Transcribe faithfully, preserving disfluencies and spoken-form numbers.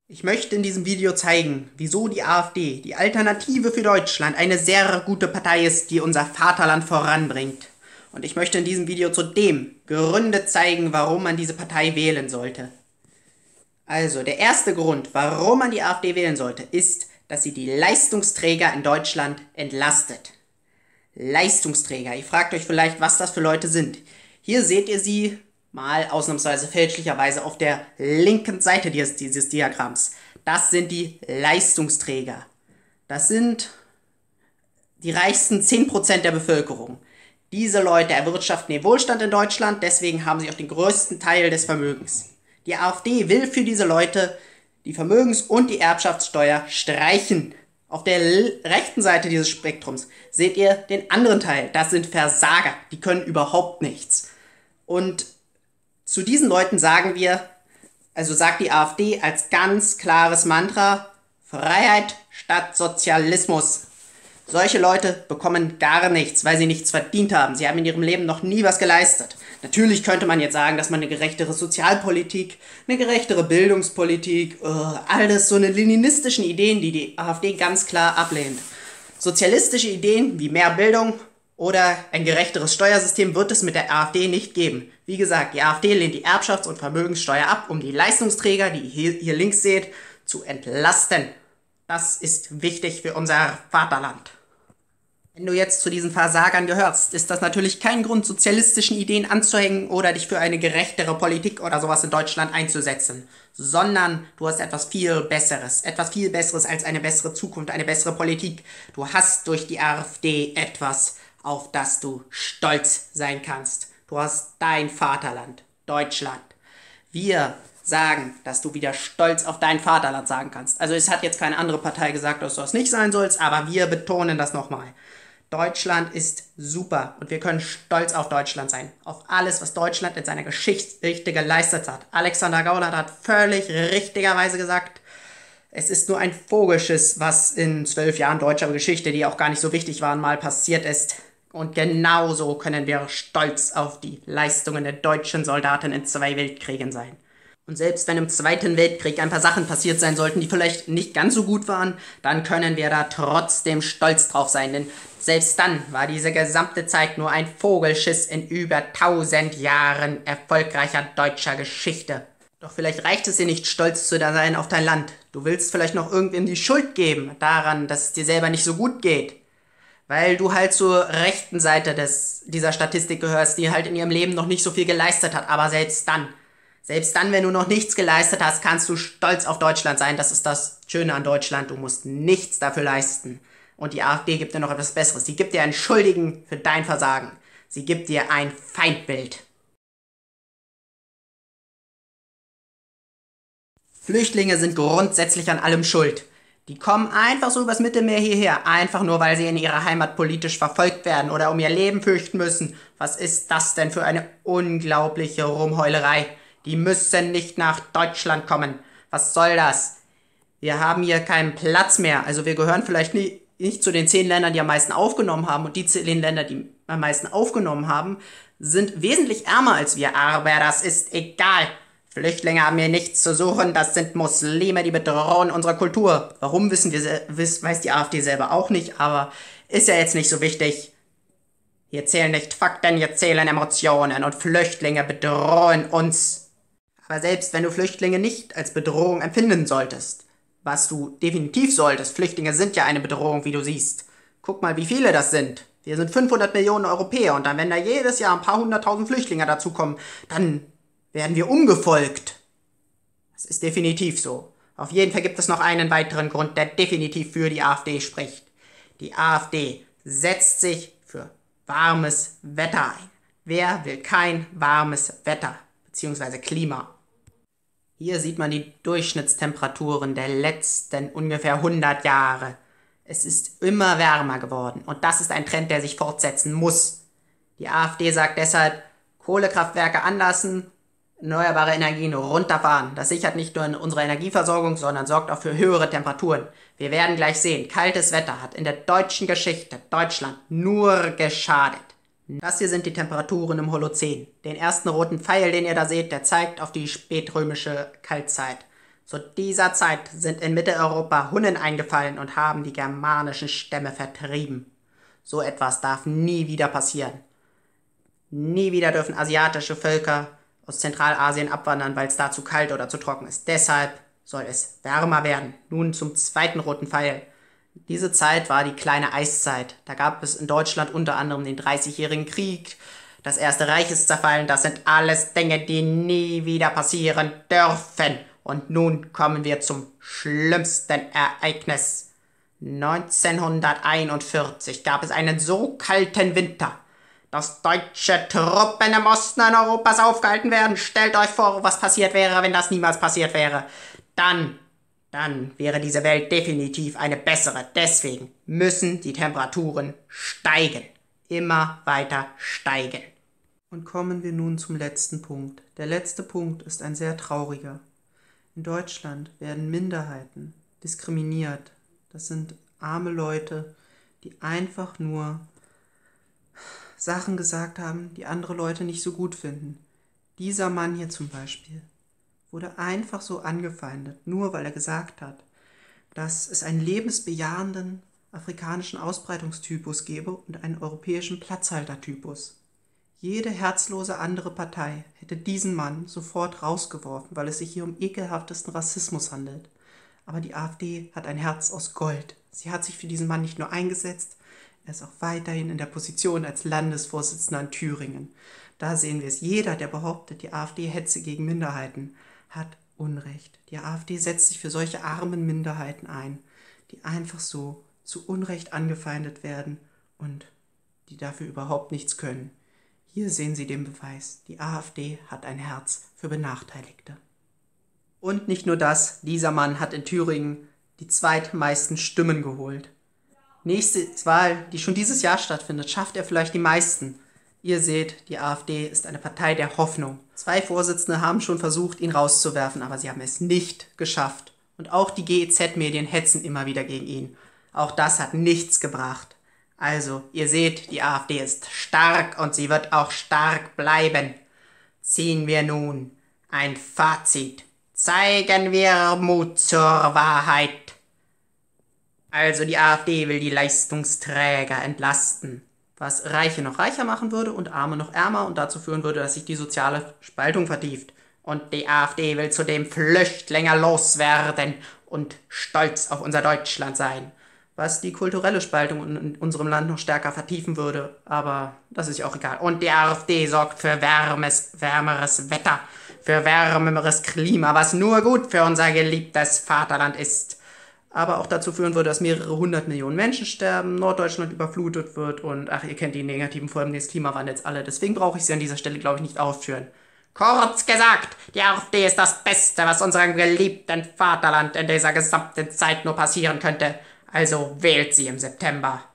Ich möchte in diesem Video zeigen, wieso die AfD, die Alternative für Deutschland, eine sehr gute Partei ist, die unser Vaterland voranbringt. Und ich möchte in diesem Video zudem Gründe zeigen, warum man diese Partei wählen sollte. Also, der erste Grund, warum man die AfD wählen sollte, ist, dass sie die Leistungsträger in Deutschland entlastet. Leistungsträger, ihr fragt euch vielleicht, was das für Leute sind. Hier seht ihr sie mal ausnahmsweise fälschlicherweise auf der linken Seite dieses, dieses Diagramms. Das sind die Leistungsträger. Das sind die reichsten zehn Prozent der Bevölkerung. Diese Leute erwirtschaften den Wohlstand in Deutschland, deswegen haben sie auch den größten Teil des Vermögens. Die AfD will für diese Leute die Vermögens- und die Erbschaftssteuer streichen. Auf der rechten Seite dieses Spektrums seht ihr den anderen Teil. Das sind Versager, die können überhaupt nichts. Und zu diesen Leuten sagen wir, also sagt die AfD als ganz klares Mantra, Freiheit statt Sozialismus. Solche Leute bekommen gar nichts, weil sie nichts verdient haben. Sie haben in ihrem Leben noch nie was geleistet. Natürlich könnte man jetzt sagen, dass man eine gerechtere Sozialpolitik, eine gerechtere Bildungspolitik, uh, alles so eine leninistischen Ideen, die die AfD ganz klar ablehnt. Sozialistische Ideen wie mehr Bildung oder ein gerechteres Steuersystem wird es mit der AfD nicht geben. Wie gesagt, die AfD lehnt die Erbschafts- und Vermögenssteuer ab, um die Leistungsträger, die ihr hier, hier links seht, zu entlasten. Das ist wichtig für unser Vaterland. Wenn du jetzt zu diesen Versagern gehörst, ist das natürlich kein Grund, sozialistischen Ideen anzuhängen oder dich für eine gerechtere Politik oder sowas in Deutschland einzusetzen, sondern du hast etwas viel Besseres, etwas viel Besseres als eine bessere Zukunft, eine bessere Politik. Du hast durch die AfD etwas, auf das du stolz sein kannst. Du hast dein Vaterland, Deutschland. Wir sagen, dass du wieder stolz auf dein Vaterland sagen kannst. Also es hat jetzt keine andere Partei gesagt, dass du das nicht sein sollst, aber wir betonen das nochmal. Deutschland ist super und wir können stolz auf Deutschland sein. Auf alles, was Deutschland in seiner Geschichte geleistet hat. Alexander Gauland hat völlig richtigerweise gesagt, es ist nur ein Vogelschiss, was in zwölf Jahren deutscher Geschichte, die auch gar nicht so wichtig waren, mal passiert ist. Und genauso können wir stolz auf die Leistungen der deutschen Soldaten in zwei Weltkriegen sein. Und selbst wenn im Zweiten Weltkrieg ein paar Sachen passiert sein sollten, die vielleicht nicht ganz so gut waren, dann können wir da trotzdem stolz drauf sein. Denn selbst dann war diese gesamte Zeit nur ein Vogelschiss in über tausend Jahren erfolgreicher deutscher Geschichte. Doch vielleicht reicht es dir nicht, stolz zu sein auf dein Land. Du willst vielleicht noch irgendwem die Schuld geben daran, dass es dir selber nicht so gut geht. Weil du halt zur rechten Seite des, dieser Statistik gehörst, die halt in ihrem Leben noch nicht so viel geleistet hat. Aber selbst dann, selbst dann, wenn du noch nichts geleistet hast, kannst du stolz auf Deutschland sein. Das ist das Schöne an Deutschland. Du musst nichts dafür leisten. Und die AfD gibt dir noch etwas Besseres. Sie gibt dir einen Schuldigen für dein Versagen. Sie gibt dir ein Feindbild. Flüchtlinge sind grundsätzlich an allem schuld. Die kommen einfach so übers Mittelmeer hierher, einfach nur, weil sie in ihrer Heimat politisch verfolgt werden oder um ihr Leben fürchten müssen. Was ist das denn für eine unglaubliche Rumheulerei? Die müssen nicht nach Deutschland kommen. Was soll das? Wir haben hier keinen Platz mehr. Also wir gehören vielleicht nie, nicht zu den zehn Ländern, die am meisten aufgenommen haben. Und die zehn Länder, die am meisten aufgenommen haben, sind wesentlich ärmer als wir. Aber das ist egal. Flüchtlinge haben hier nichts zu suchen, das sind Muslime, die bedrohen unsere Kultur. Warum wissen wir, weiß die AfD selber auch nicht, aber ist ja jetzt nicht so wichtig. Hier zählen nicht Fakten, hier zählen Emotionen und Flüchtlinge bedrohen uns. Aber selbst wenn du Flüchtlinge nicht als Bedrohung empfinden solltest, was du definitiv solltest, Flüchtlinge sind ja eine Bedrohung, wie du siehst. Guck mal, wie viele das sind. Wir sind fünfhundert Millionen Europäer und dann, wenn da jedes Jahr ein paar hunderttausend Flüchtlinge dazukommen, dann werden wir umgefolgt. Das ist definitiv so. Auf jeden Fall gibt es noch einen weiteren Grund, der definitiv für die AfD spricht. Die AfD setzt sich für warmes Wetter ein. Wer will kein warmes Wetter bzw. Klima? Hier sieht man die Durchschnittstemperaturen der letzten ungefähr hundert Jahre. Es ist immer wärmer geworden und das ist ein Trend, der sich fortsetzen muss. Die AfD sagt deshalb, Kohlekraftwerke anlassen, erneuerbare Energien runterfahren. Das sichert nicht nur unsere Energieversorgung, sondern sorgt auch für höhere Temperaturen. Wir werden gleich sehen, kaltes Wetter hat in der deutschen Geschichte Deutschland nur geschadet. Das hier sind die Temperaturen im Holozän. Den ersten roten Pfeil, den ihr da seht, der zeigt auf die spätrömische Kaltzeit. Zu dieser Zeit sind in Mitteleuropa Hunnen eingefallen und haben die germanischen Stämme vertrieben. So etwas darf nie wieder passieren. Nie wieder dürfen asiatische Völker aus Zentralasien abwandern, weil es da zu kalt oder zu trocken ist. Deshalb soll es wärmer werden. Nun zum zweiten roten Pfeil. Diese Zeit war die kleine Eiszeit. Da gab es in Deutschland unter anderem den Dreißigjährigen Krieg. Das Erste Reich ist zerfallen. Das sind alles Dinge, die nie wieder passieren dürfen. Und nun kommen wir zum schlimmsten Ereignis. neunzehnhunderteinundvierzig gab es einen so kalten Winter, dass deutsche Truppen im Osten Europas aufgehalten werden. Stellt euch vor, was passiert wäre, wenn das niemals passiert wäre. Dann, dann wäre diese Welt definitiv eine bessere. Deswegen müssen die Temperaturen steigen. Immer weiter steigen. Und kommen wir nun zum letzten Punkt. Der letzte Punkt ist ein sehr trauriger. In Deutschland werden Minderheiten diskriminiert. Das sind arme Leute, die einfach nur Sachen gesagt haben, die andere Leute nicht so gut finden. Dieser Mann hier zum Beispiel wurde einfach so angefeindet, nur weil er gesagt hat, dass es einen lebensbejahenden afrikanischen Ausbreitungstypus gebe und einen europäischen Platzhaltertypus. Jede herzlose andere Partei hätte diesen Mann sofort rausgeworfen, weil es sich hier um ekelhaftesten Rassismus handelt. Aber die AfD hat ein Herz aus Gold. Sie hat sich für diesen Mann nicht nur eingesetzt, er ist auch weiterhin in der Position als Landesvorsitzender in Thüringen. Da sehen wir es. Jeder, der behauptet, die AfD hetze gegen Minderheiten, hat Unrecht. Die AfD setzt sich für solche armen Minderheiten ein, die einfach so zu Unrecht angefeindet werden und die dafür überhaupt nichts können. Hier sehen Sie den Beweis. Die AfD hat ein Herz für Benachteiligte. Und nicht nur das, dieser Mann hat in Thüringen die zweitmeisten Stimmen geholt. Nächste Wahl, die schon dieses Jahr stattfindet, schafft er vielleicht die meisten. Ihr seht, die AfD ist eine Partei der Hoffnung. Zwei Vorsitzende haben schon versucht, ihn rauszuwerfen, aber sie haben es nicht geschafft. Und auch die G E Z-Medien hetzen immer wieder gegen ihn. Auch das hat nichts gebracht. Also, ihr seht, die AfD ist stark und sie wird auch stark bleiben. Ziehen wir nun ein Fazit. Zeigen wir Mut zur Wahrheit. Also die AfD will die Leistungsträger entlasten, was Reiche noch reicher machen würde und Arme noch ärmer und dazu führen würde, dass sich die soziale Spaltung vertieft. Und die AfD will zudem Flüchtlinge loswerden und stolz auf unser Deutschland sein, was die kulturelle Spaltung in unserem Land noch stärker vertiefen würde, aber das ist ja auch egal. Und die AfD sorgt für wärmes, wärmeres Wetter, für wärmeres Klima, was nur gut für unser geliebtes Vaterland ist. Aber auch dazu führen würde, dass mehrere hundert Millionen Menschen sterben, Norddeutschland überflutet wird und ach, ihr kennt die negativen Folgen des Klimawandels alle. Deswegen brauche ich sie an dieser Stelle, glaube ich, nicht ausführen. Kurz gesagt, die AfD ist das Beste, was unserem geliebten Vaterland in dieser gesamten Zeit nur passieren könnte. Also wählt sie im September.